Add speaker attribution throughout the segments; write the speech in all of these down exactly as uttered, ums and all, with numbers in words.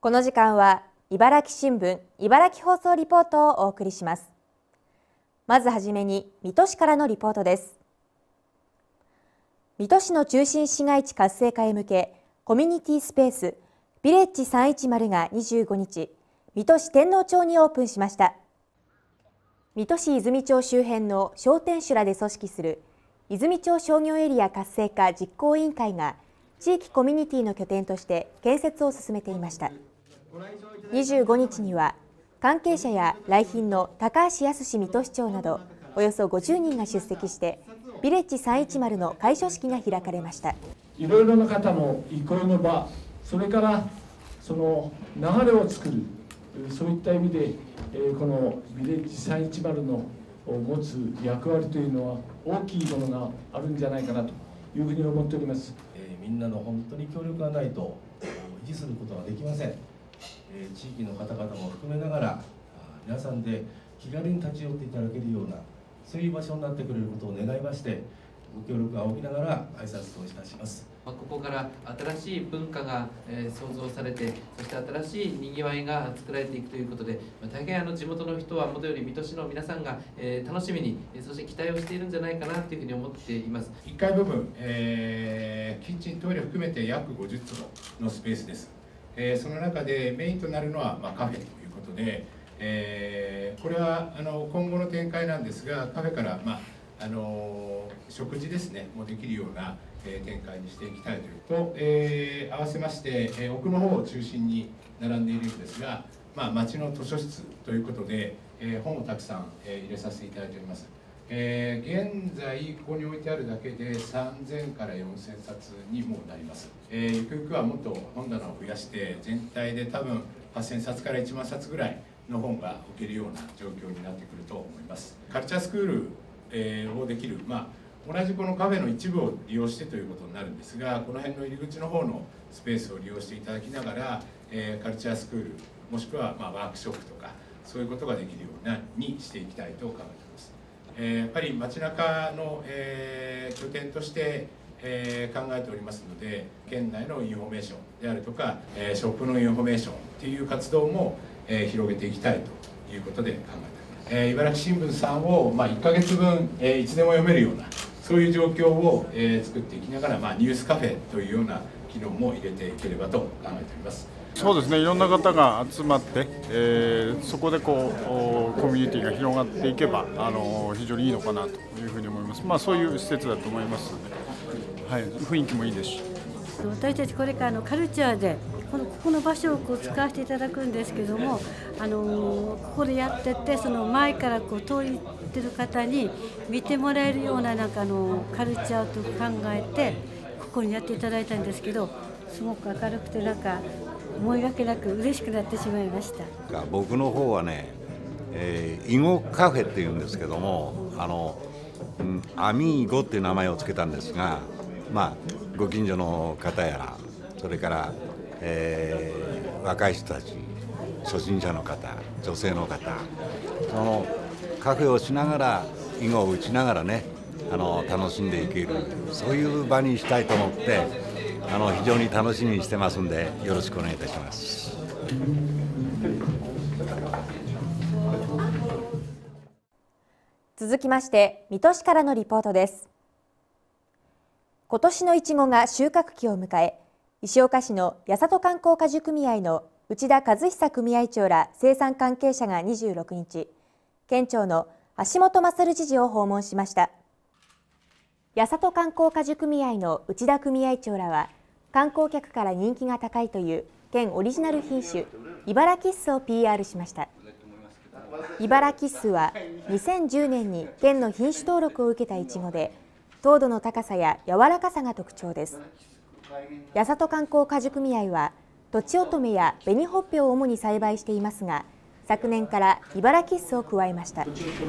Speaker 1: この時間は茨城新聞茨城放送リポートをお送りします。まずはじめに水戸市からのリポートです。水戸市の中心市街地活性化へ向け、コミュニティスペースビレッジさんいちまるがにじゅうごにち、水戸市天王町にオープンしました。水戸市泉町周辺の商店主らで組織する泉町商業エリア活性化実行委員会が地域コミュニティの拠点として建設を進めていました。にじゅうごにちには関係者や来賓の高橋康水戸市長などおよそごじゅうにんが出席してビレッジさんいちまるの開所式が開かれました。
Speaker 2: いろいろな方の憩いの場、それからその流れを作る、そういった意味でこのビレッジさんいちまるの持つ役割というのは大きいものがあるんじゃないかなというふうに思っております。
Speaker 3: えー、みんなの本当に協力がないと維持することはできません。えー、地域の方々も含めながら皆さんで気軽に立ち寄っていただけるようなそういう場所になってくれることを願いましてご協力を仰ぎながら挨拶をいたします。
Speaker 4: ここから新しい文化が創造されて、そして新しいにぎわいが作られていくということで、大変あの地元の人はもとより水戸市の皆さんが楽しみに、そして期待をしているんじゃないかなというふうに思っています。
Speaker 5: いっかい部分、えー、キッチントイレ含めて約ごじゅっつぼのスペースです。えー、その中でメインとなるのは、まあ、カフェということで、えー、これはあの今後の展開なんですが、カフェから、まああの食事ですねもできるような、えー、展開にしていきたいというと、えー、合わせまして、えー、奥の方を中心に並んでいるんですが、まあ、町の図書室ということで、えー、本をたくさん、えー、入れさせていただいております。えー、現在ここに置いてあるだけでさんぜんからよんせんさつにもなります。えー、ゆくゆくはもっと本棚を増やして全体で多分はっせんさつからいちまんさつぐらいの本が置けるような状況になってくると思います。カルチャースクールえー、をできる、まあ、同じこのカフェの一部を利用してということになるんですが、この辺の入り口の方のスペースを利用していただきながら、えー、カルチャースクールもしくは、まあ、ワークショップとかそういうことができるようなにしていきたいと考えています。えー、やっぱり街中の、えー、拠点として、えー、考えておりますので、県内のインフォメーションであるとか、えー、ショップのインフォメーションっていう活動も、えー、広げていきたいということで考えています。えー、茨城新聞さんを、まあ、いっかげつぶん、えー、いつでも読めるようなそういう状況を、えー、作っていきながら、まあ、ニュースカフェというような機能も入れていければと考えております。
Speaker 6: そうですね、いろんな方が集まって、えー、そこでこうコミュニティが広がっていけばあの非常にいいのかなというふうに思います。まあ、そういう施設だと思いますので、はい、雰囲気もいいですし、
Speaker 7: 私たちこれからのカルチャーでこのここの場所をこう使わせていただくんですけども、あのここでやっててその前からこう通りってる方に見てもらえるようななんかあのカルチャーと考えてここにやっていただいたんですけど、すごく明るくてなんか思いがけなく嬉しくなってしまいました。
Speaker 8: 僕の方はね、えー、囲碁カフェっていうんですけども、あの、うん、アミーゴっていう名前をつけたんですが、まあご近所の方やら、それからえー、若い人たち、初心者の方、女性の方、そのカフェをしながら囲碁を打ちながらね、あの楽しんでいける、そういう場にしたいと思ってあの非常に楽しみにしてますんで、よろしくお願いいたします。
Speaker 1: 続きまして水戸市からのリポートです。今年のいちごが収穫期を迎え、石岡市の八里観光果樹組合の内田和久組合長ら生産関係者がにじゅうろくにち、県庁の橋本勝知事を訪問しました。八里観光果樹組合の内田組合長らは、観光客から人気が高いという県オリジナル品種、茨城キッスを ピーアール しました。茨城キッスはにせんじゅうねんに県の品種登録を受けたいちごで、糖度の高さや柔らかさが特徴です。八里観光果樹組合はとちおとめや紅ほっぺを主に栽培していますが、昨年から茨城キッスを加えました。
Speaker 9: 糖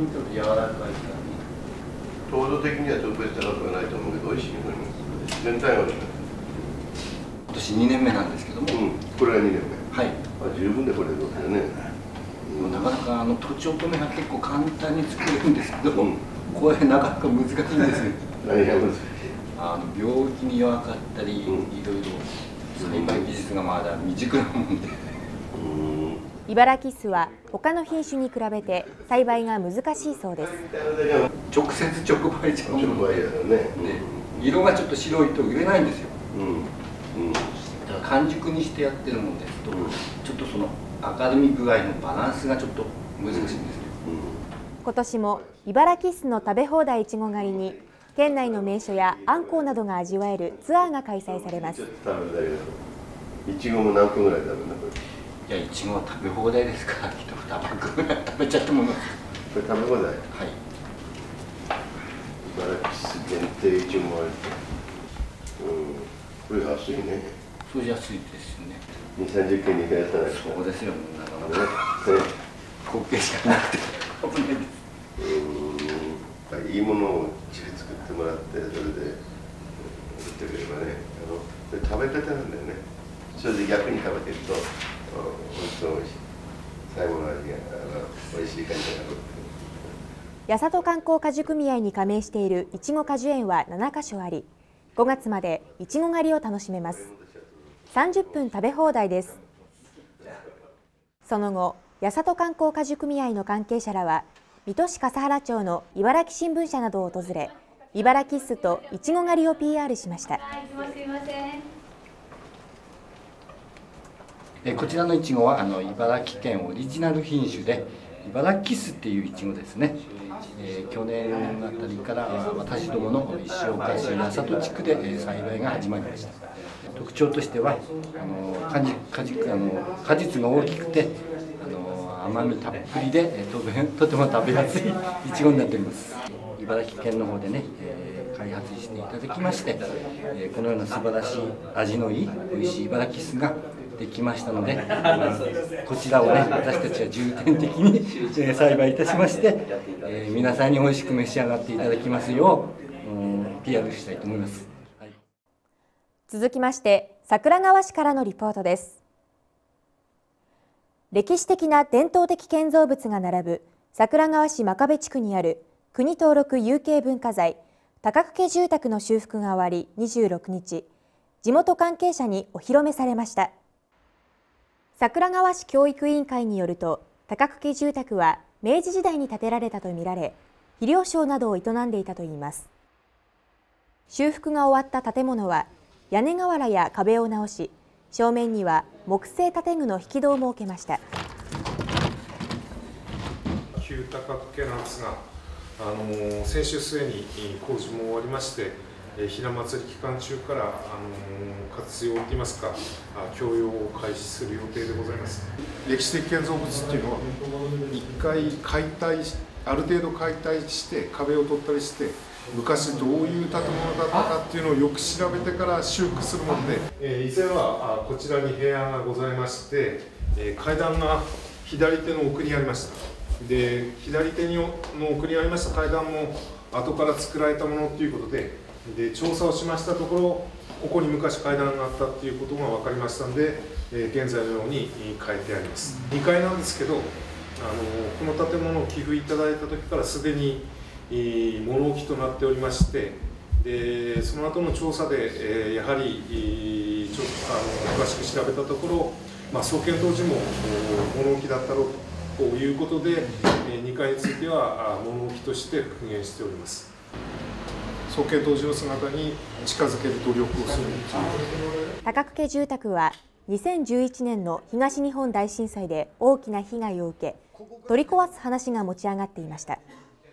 Speaker 9: 度的には特別高くはないと思うけど美味しいのに全体は今
Speaker 10: 年にねんめなんですけども、
Speaker 9: うん、これがにねんめ、
Speaker 10: はい、
Speaker 9: まあ、十分でこれどうだよね、
Speaker 10: うん、なかなかあのとちおとめが結構簡単に作れるんですけど、うん、これなかなか難しいんですよ。
Speaker 9: 何が難しい？
Speaker 10: あの病気に弱かったり、うん、いろいろ栽培技術がまだ未熟なもんで
Speaker 1: 茨城キッスは他の品種に比べて栽培が難しいそうです。
Speaker 10: 直接直売じゃん。直売やね。色がちょっと白いと売れないんですよ。うんうん、だから完熟にしてやってるのですと、うん、ちょっとその明るみ具合のバランスがちょっと難しいんですよ。うん、
Speaker 1: 今年も茨城キッスの食べ放題いちご狩りに県内の名所やあんこうなどが味わえるツアーが開催されます。
Speaker 9: いちごも何個ぐらい食べるの？
Speaker 10: いや、いちごは食べ放題ですから、きっとにパックぐらい食べちゃってもいます。
Speaker 9: これ食べ放題？はい。茨城キッス限定いちご割り。うん。これ安いね。
Speaker 10: そう安いですね。
Speaker 9: に、さんじゅっけんにかいやったら。
Speaker 10: そうですよ、なかなか。貢献しかなくて危ないです。うん。いいものを作ってもらって、それで売ってくればね。あの食べ方なんだよね。それで逆に食べてると、本当に美味しい。最後の味が美味しい感じになる。
Speaker 1: 八郷観光果樹組合に加盟しているいちご果樹園はななかしょあり、ごがつまでいちご狩りを楽しめます。さんじゅっぷん食べ放題です。その後、八郷観光果樹組合の関係者らは水戸市笠原町の茨城新聞社などを訪れ、茨城キッスといちご狩りを ピーアール しました。
Speaker 10: こちらのいちごはあの茨城県オリジナル品種で茨城キッスっていういちごですね。えー、去年あたりから私どもの石岡市八郷地区で栽培が始まりました。特徴としてはあの果実、果実、あの果実が大きくてあの甘みたっぷりでととても食べやすいいちごになっております。茨城県の方でね、えー、開発していただきまして、えー、このような素晴らしい味のいい美味しい茨城キッスができましたので、こちらをね私たちは重点的に栽培いたしまして、えー、皆さんに美味しく召し上がっていただきますよう、うん、ピーアール したいと思います。はい、
Speaker 1: 続きまして桜川市からのリポートです。歴史的な伝統的建造物が並ぶ桜川市真壁地区にある国登録有形文化財高久家住宅の修復が終わりにじゅうろくにち、地元関係者にお披露目されました。桜川市教育委員会によると、高久家住宅は明治時代に建てられたとみられ、肥料商などを営んでいたといいます。修復が終わった建物は屋根瓦や壁を直し、正面には木製建具の引き戸を設けました。
Speaker 11: 旧高久家なんですが、あの先週末に工事も終わりまして、ひな祭り期間中からあの活用といいますか、供用を開始する予定でございます。歴史的建造物っていうのは、一回解体、ある程度解体して壁を取ったりして、昔どういう建物だったかっていうのをよく調べてから修復するもので、え以前はこちらに部屋がございまして、階段が左手の奥にありました。で、左手の奥にありました階段も後から作られたものということで、で調査をしましたところ、ここに昔階段があったということが分かりましたので、えー、現在のように変えてあります。にかいなんですけど、あのこの建物を寄付いただいた時からすでに、えー、物置となっておりまして、でその後の調査で、えー、やはり、えー、ちょっとあの詳しく調べたところ、まあ、創建当時も物置だったろうということで、えー、にかいについては物置として復元しております。創建当時の姿に近づける努力をする。
Speaker 1: 高久家住宅はにせんじゅういちねんの東日本大震災で大きな被害を受け、取り壊す話が持ち上がっていました。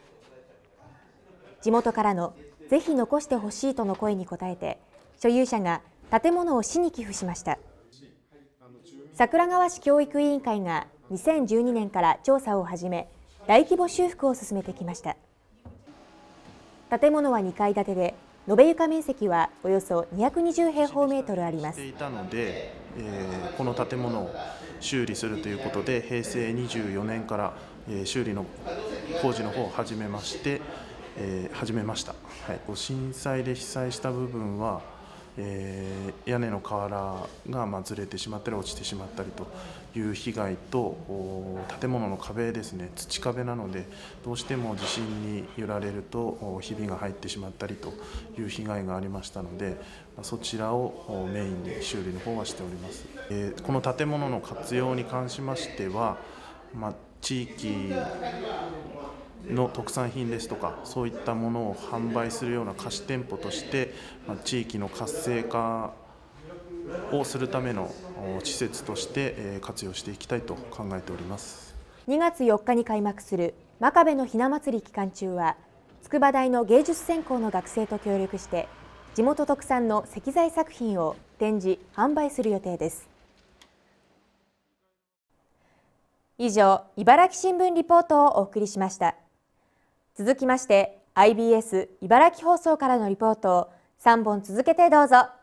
Speaker 1: 地元からのぜひ残してほしいとの声に応えて、所有者が建物を市に寄付しました。桜川市教育委員会がにせんじゅうにねんから調査を始め、大規模修復を進めてきました。建物はにかい建てで、延べ床面積はおよそにひゃくにじゅうへいほうメートルあります。
Speaker 12: いたので、えー、この建物を修理するということで、へいせいにじゅうよねんから、えー、修理の工事の方を始めまして、えー、始めました。はい、震災で被災した部分は、 えー、屋根の瓦がまあずれてしまったり落ちてしまったりという被害と、建物の壁ですね、土壁なのでどうしても地震に揺られるとひびが入ってしまったりという被害がありましたので、そちらをメインに修理の方はしております。えー、この建物の活用に関しましては、まあ、地域の特産品ですとかそういったものを販売するような貸し店舗として、まあ、地域の活性化をするための施設として活用していきたいと考えております。
Speaker 1: にがつよっかに開幕する真壁のひな祭り期間中は、筑波大の芸術専攻の学生と協力して地元特産の石材作品を展示・販売する予定です。以上、茨城新聞リポートをお送りしました。続きまして アイビーエス 茨城放送からのリポートをさんぼん続けてどうぞ。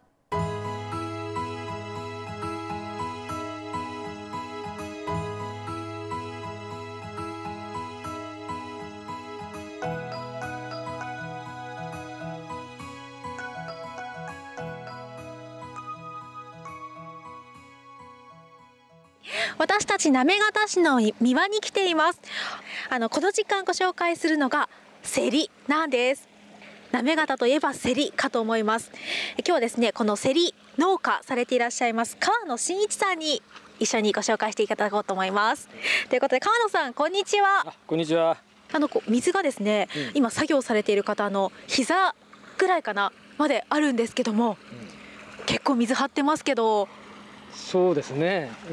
Speaker 13: 私たち行方市の三輪に来ています。あのこの時間ご紹介するのがセリなんです。行方といえばセリかと思います。今日はですね、このセリ農家されていらっしゃいます川野真一さんに一緒にご紹介していただこうと思います。ということで川野さん、こんにちは。
Speaker 14: こんにちは。
Speaker 13: あの水がですね、うん、今作業されている方の膝ぐらいかなまであるんですけども、うん、結構水張ってますけど。
Speaker 14: そうですね、うん、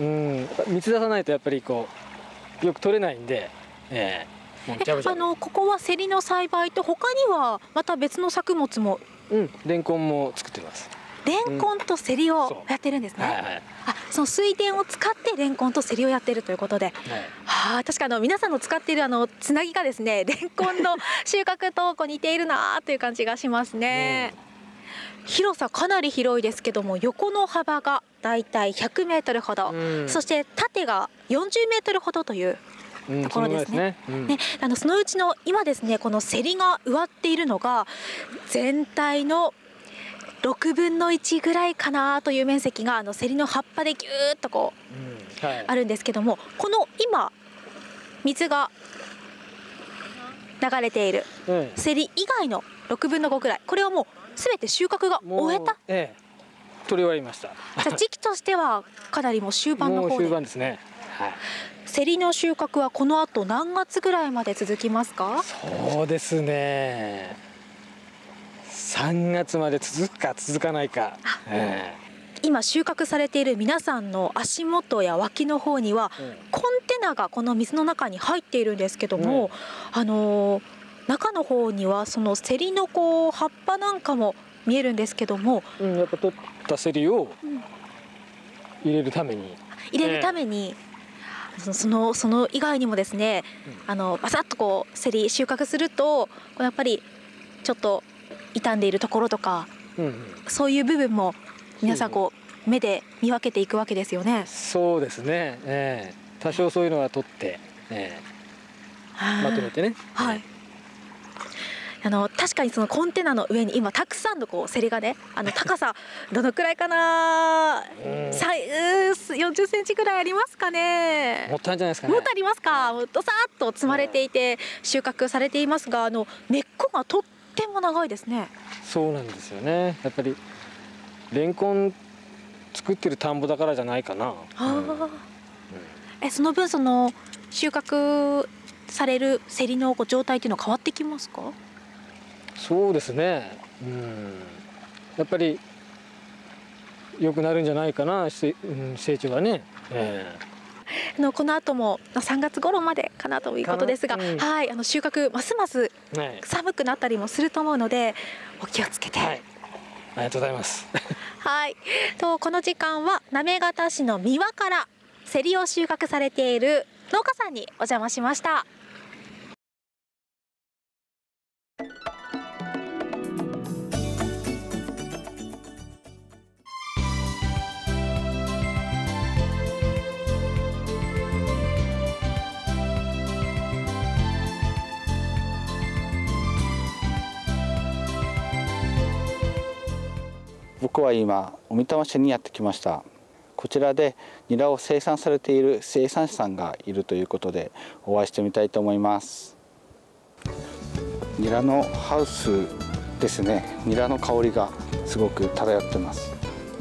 Speaker 14: 水出さないとやっぱりこうよく取れないんで、えー、もうジャブジャブ。
Speaker 13: あのここはセリの栽培と他にはまた別の作物も、
Speaker 14: うん、レンコンも作ってます。
Speaker 13: レンコンとセリをやってるんですね。うん、はいはい、あ、その水田を使ってレンコンとセリをやってるということで、はい、はあ、確かあの皆さんの使っているあのつなぎがですね、レンコンの収穫とこう似ているなという感じがしますね。うん、広さかなり広いですけども、横の幅がだいたいひゃくメートルほど、うん、そして縦がよんじゅうメートルほどというところですね。うん、ね、あのそのうちの今ですね、このセリが植わっているのが全体のろくぶんのいちぐらいかなという面積があのセリの葉っぱでぎゅーっとこう、うん、はい、あるんですけども、この今水が流れているセリ以外のろくぶんのごぐらい、これはもうすべて収穫が終えた。
Speaker 14: ええ、取り終わりました。
Speaker 13: じゃあ時期としてはかなりもう終盤の方で。
Speaker 14: もう終盤ですね。はい。
Speaker 13: セリの収穫はこの後何月ぐらいまで続きますか？
Speaker 14: そうですね。さんがつまで続くか続かないか。え
Speaker 13: ー、今収穫されている皆さんの足元や脇の方には、うん、コンテナがこの水の中に入っているんですけども、うん、あのー、中の方にはそのセリのこう葉っぱなんかも見えるんですけども、
Speaker 14: うん、やっぱ取ったセリを入れるために、
Speaker 13: 入れるために、えー、そのその以外にもですね、うん、あのバサッとこうセリ収穫するとやっぱりちょっと傷んでいるところとか、うんうん、そういう部分も皆さんこう目で見分けていくわけですよね。
Speaker 14: そうですね、えー、多少そういうのは取って、えー、まとめてね。
Speaker 13: はい。あの確かにそのコンテナの上に今たくさんのこうセリがね、あの高さどのくらいかな、よんじゅっセンチぐらいありますかね。
Speaker 14: もっとあるんじゃないですかね。
Speaker 13: もっとありますか。どさっと積まれていて収穫されていますが、あの根っこがとっても長いですね。
Speaker 14: そうなんですよね。やっぱりレンコン作ってる田んぼだからじゃないかな。うん、
Speaker 13: えその分その収穫されるセリの状態っていうのは変わってきますか？
Speaker 14: そうですね、うん、やっぱり良くなるんじゃないかな、成長がね。え
Speaker 13: ー、あのこの後もさんがつ頃までかなということですが、うん、はい、あの収穫ますます寒くなったりもすると思うので、お気をつけて。はい、
Speaker 14: ありがとうございます。
Speaker 13: はい、とこの時間は行方市の三輪からセリを収穫されている農家さんにお邪魔しました。
Speaker 14: 僕
Speaker 15: 僕は今小美玉市にやってきました。こちらでニラを生産されている生産者さんがいるということでお会いしてみたいと思います。ニラのハウスですね。ニラの香りがすごく漂ってます。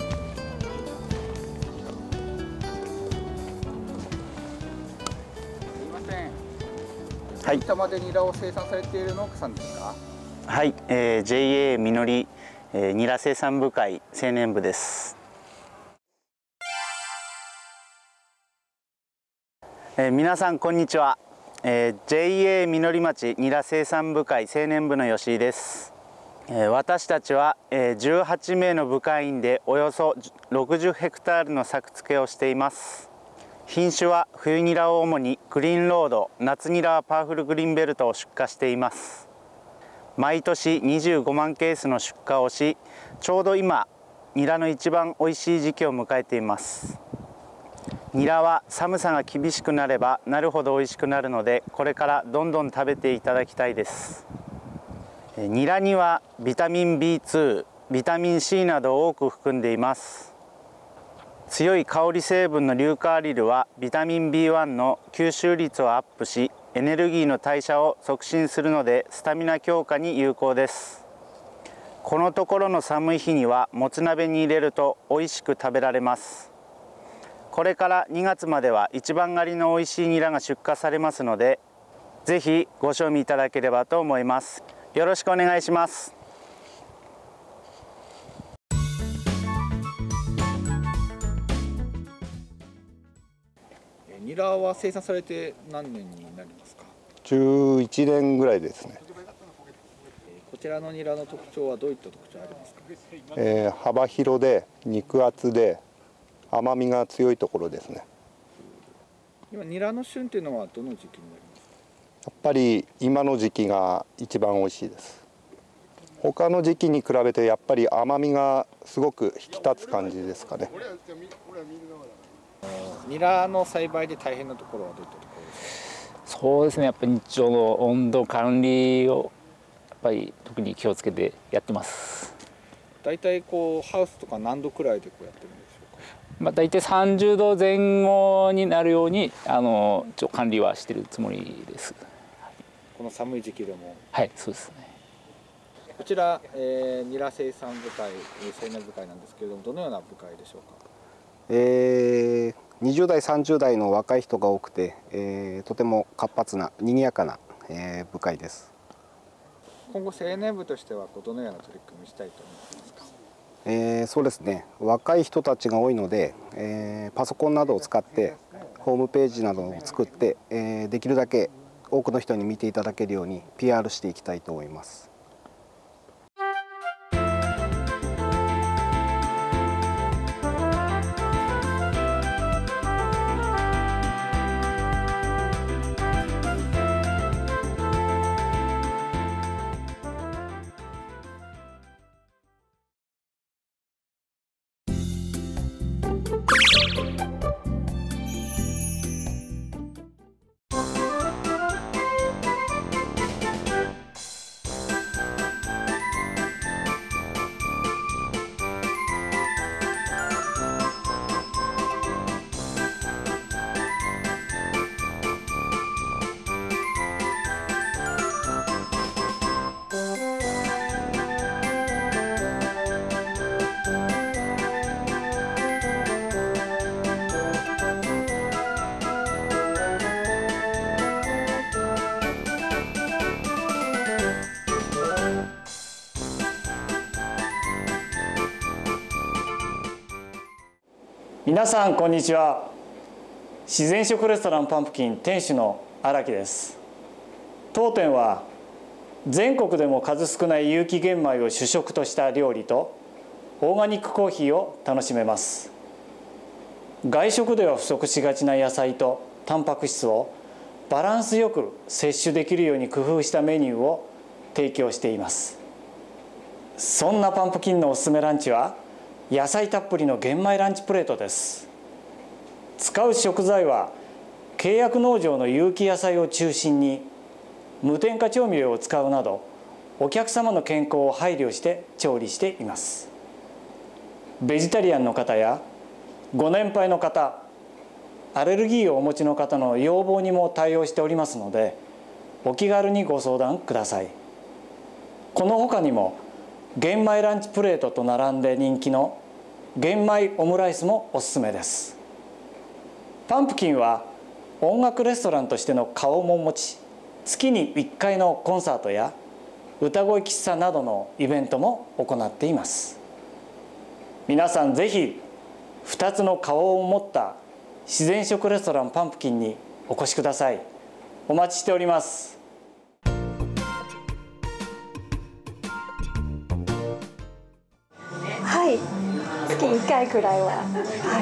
Speaker 15: はい、小美玉でニラを生産されている農家さんですか？
Speaker 16: はい、えー、ジェイエー みのり、えー、ニラ生産部会青年部です。えー、皆さんこんにちは。えー、ジェイエー みのり町ニラ生産部会青年部の吉井です。えー、私たちは、えー、じゅうはちめいの部会員でおよそろくじゅうヘクタールの作付けをしています。品種は冬ニラを主にグリーンロード、夏ニラはパワフルグリーンベルトを出荷しています。毎年にじゅうごまんケースの出荷をし、ちょうど今ニラの一番おいしい時期を迎えています。ニラは寒さが厳しくなればなるほどおいしくなるので、これからどんどん食べていただきたいです。ニラにはビタミン ビーツー、ビタミン シー などを多く含んでいます。強い香り成分の硫化アリルはビタミン ビーワン の吸収率をアップし、エネルギーの代謝を促進するのでスタミナ強化に有効です。このところの寒い日にはもつ鍋に入れると美味しく食べられます。これからにがつまでは一番狩りの美味しいニラが出荷されますので、ぜひご賞味いただければと思います。よろしくお願いします。
Speaker 15: ニラは生産されて何年になりますか？
Speaker 17: じゅういちねんぐらいですね。
Speaker 15: こちらのニラの特徴はどういった特徴ありますか？
Speaker 17: えー、幅広で肉厚で甘みが強いところですね。
Speaker 15: 今ニラの旬というのはどの時期になりますか？
Speaker 17: やっぱり今の時期が一番美味しいです。他の時期に比べてやっぱり甘みがすごく引き立つ感じですかね。
Speaker 15: ニラの栽培で大変なところはどういったところですか？
Speaker 18: そうですね、やっぱり日照の温度管理をやっぱり特に気をつけてやってます。
Speaker 15: 大体こうハウスとか何度くらいでこうやってるんでしょうか？
Speaker 18: まあ大体さんじゅうどぜん後になるようにあの一応管理はしてるつもりです。
Speaker 15: この寒い時期でも。
Speaker 18: はい、そうですね。
Speaker 15: こちら、えー、ニラ生産部会、青年部会なんですけれども、どのような部会でしょうか？
Speaker 17: えー、にじゅうだいさんじゅうだいの若い人が多くて、えー、とても活発な賑やかな、えー、部会です。
Speaker 15: 今後青年部としてはどのような取り組みしたいと思っていますか？
Speaker 17: えー、そうですね、若い人たちが多いので、えー、パソコンなどを使ってホームページなどを作って、えー、できるだけ多くの人に見ていただけるように ピーアール していきたいと思います。
Speaker 19: 皆さんこんにちは。自然食レストランパンプキン店主の荒木です。当店は全国でも数少ない有機玄米を主食とした料理とオーガニックコーヒーを楽しめます。外食では不足しがちな野菜とタンパク質をバランスよく摂取できるように工夫したメニューを提供しています。そんなパンプキンのおすすめランチは野菜たっぷりの玄米ランチプレートです。使う食材は契約農場の有機野菜を中心に無添加調味料を使うなどお客様の健康を配慮して調理しています。 ベジタリアンの方やご年配の方、アレルギーをお持ちの方の要望にも対応しておりますので、お気軽にご相談ください。この他にも玄米ランチプレートと並んで人気の玄米オムライスもおすすめです。パンプキンは音楽レストランとしての顔も持ち、月にいっかいのコンサートや歌声喫茶などのイベントも行っています。皆さんぜひふたつの顔を持った自然食レストランパンプキンにお越しください。お待ちしております。
Speaker 20: はい、月いっかいくらいは、はい、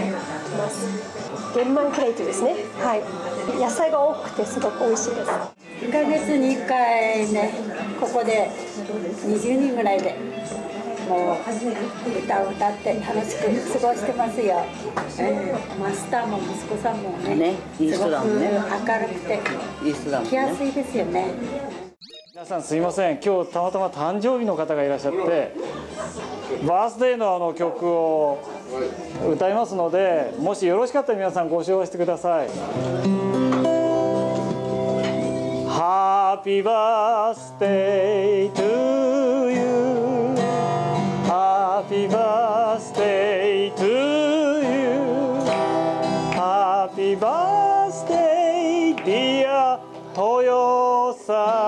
Speaker 20: 来ます。玄米プレートですね。はい、野菜が多くてすごく美味しいです。
Speaker 21: いっかげつにいっかいね、ここでにじゅうにんぐらいでもう歌を歌って楽しく過ごしてますよ。えー、マスターも息子さんもね、ね、いい人だもんね。すごく明るくていい人だもんね。来やすいですよね。
Speaker 19: 皆さんすいません、今日たまたま誕生日の方がいらっしゃって、バースデーのあの曲を歌いますので、もしよろしかったら皆さんご唱和してください。Happy birthday to you, Happy birthday to you, Happy birthday dear 豊さん。